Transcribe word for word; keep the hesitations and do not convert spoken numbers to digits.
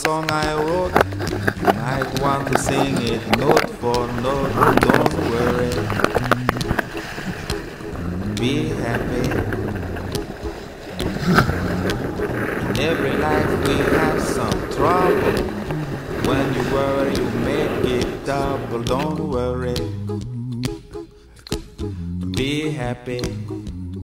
song I wrote. You might want to sing it note for note. Don't worry, be happy. In every life we have some trouble. When you worry, you make it double. Don't worry, be happy.